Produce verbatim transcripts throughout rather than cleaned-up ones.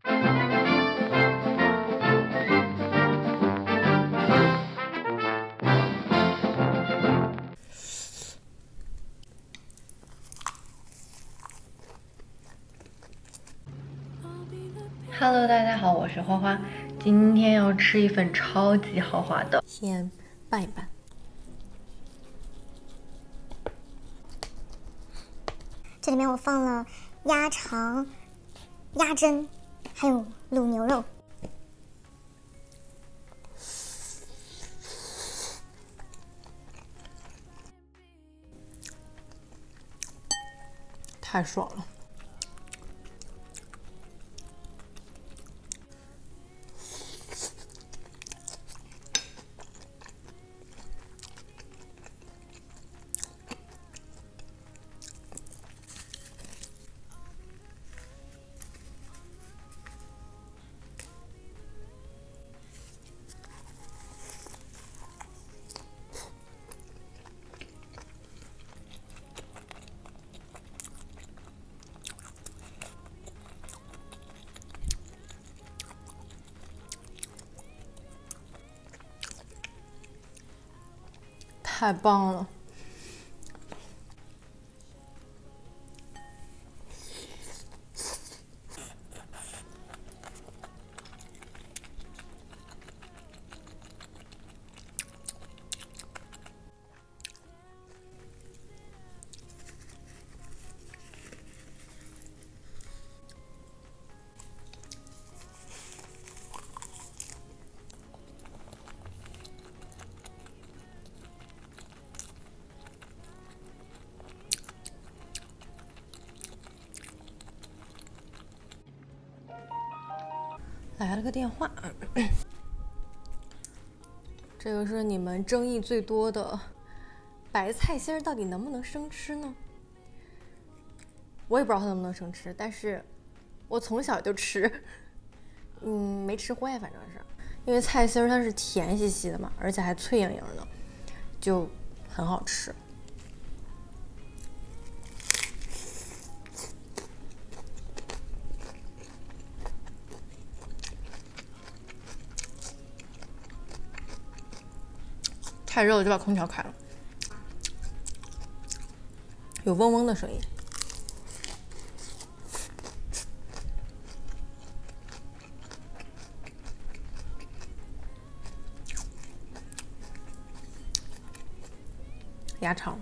Hello， 大家好，我是花花，今天要吃一份超级豪华的， 先拌一拌。 这里面我放了鸭肠、鸭胗，还有卤牛肉。 太爽了！太棒了！来了个电话，这个是你们争议最多的白菜心儿到底能不能生吃呢？我也不知道它能不能生吃，但是我从小就吃，嗯，没吃坏，反正是因为菜心儿它是甜兮兮的嘛，而且还脆莹莹的，就很好吃。太热了，就把空调开了，有嗡嗡的声音。鸭肠。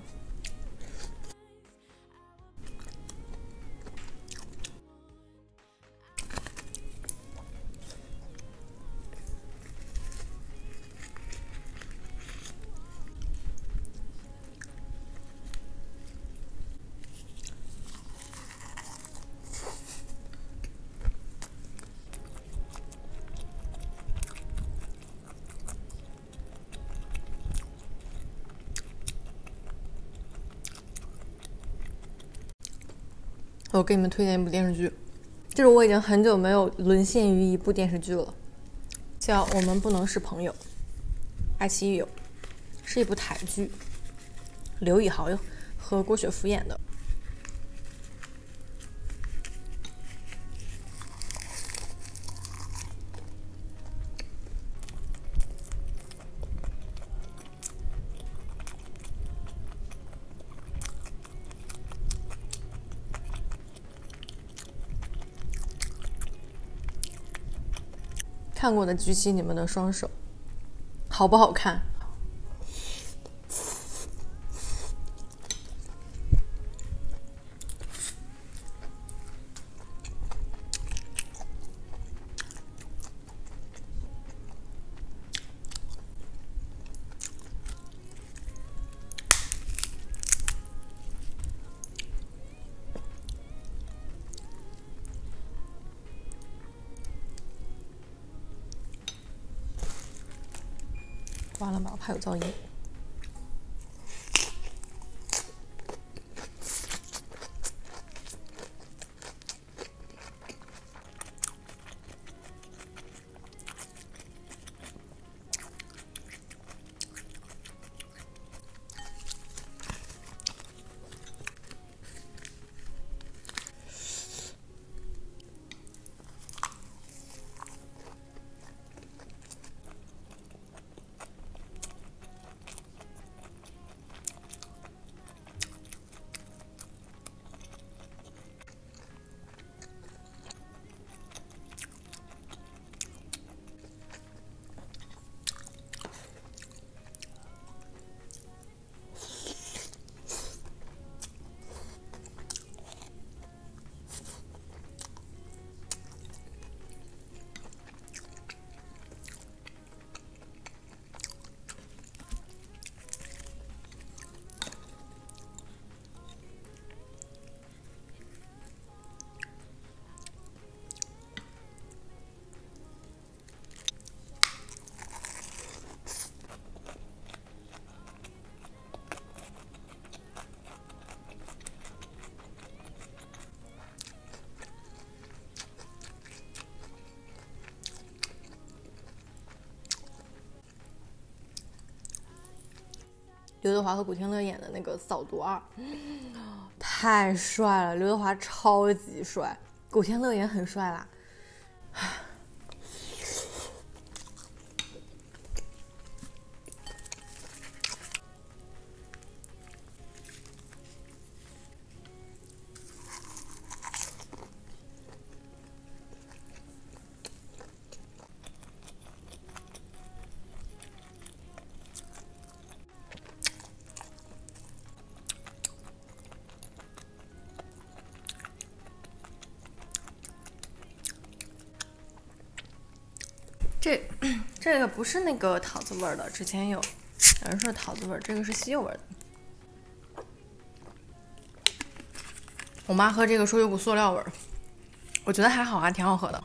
我给你们推荐一部电视剧，就是我已经很久没有沦陷于一部电视剧了，叫《我们不能是朋友》，爱奇艺有，是一部台剧，刘以豪和郭雪芙演的。看过的举起你们的双手，好不好看？完了吧，我怕有噪音。 刘德华和古天乐演的那个《扫毒二》，太帅了，刘德华超级帅，古天乐也很帅啦。这这个不是那个桃子味儿的，之前有有人说桃子味儿，这个是西柚味儿的。我妈喝这个说有股塑料味儿，我觉得还好啊，挺好喝的。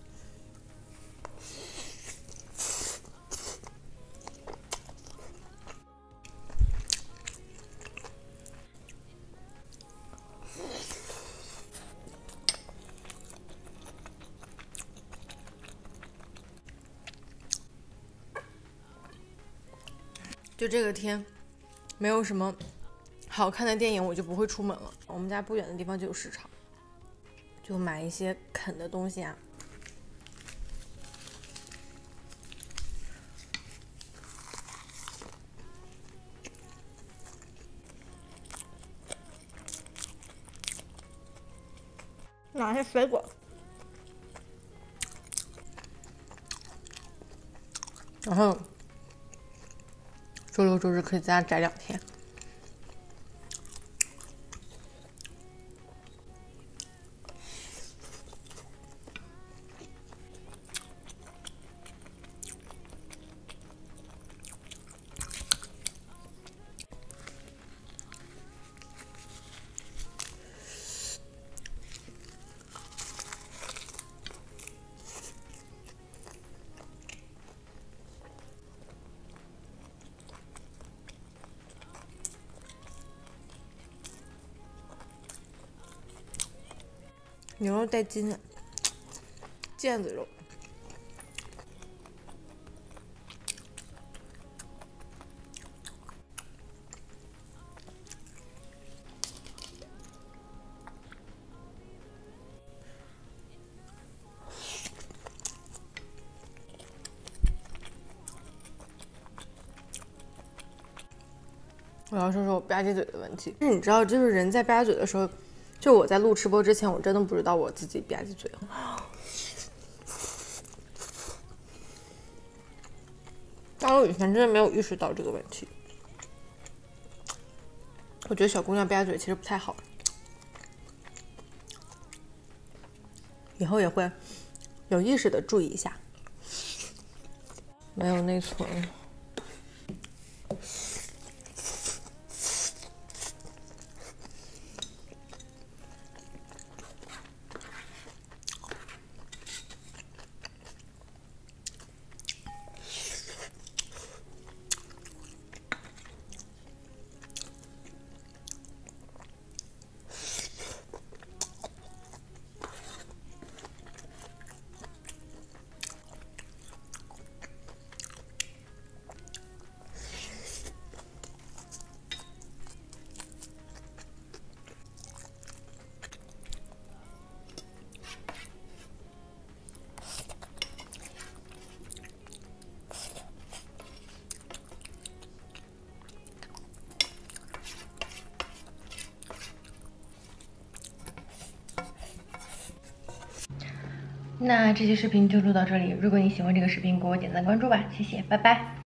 就这个天，没有什么好看的电影，我就不会出门了。我们家不远的地方就有市场，就买一些啃的东西啊。 哪些水果？ 然后周六周日可以在家宅两天。牛肉带筋的腱子肉，我要说说我吧唧嘴的问题。就是你知道，就是人在吧唧嘴的时候。就我在录吃播之前，我真的不知道我自己吧唧嘴了。但我以前真的没有意识到这个问题。我觉得小姑娘吧唧嘴其实不太好，以后也会有意识的注意一下。没有内存。 那这期视频就录到这里，如果你喜欢这个视频，给我点赞关注吧，谢谢，拜拜。